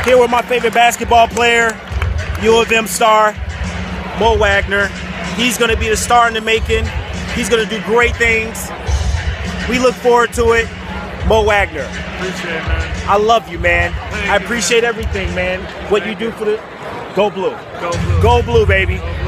Here with my favorite basketball player, U of M star, Mo Wagner. He's going to be the star in the making. He's going to do great things. We look forward to it. Mo Wagner. Appreciate it, man. I love you, man. Thank I you, appreciate everything, man. What you do for the... Go Blue. Go Blue. Go Blue, baby.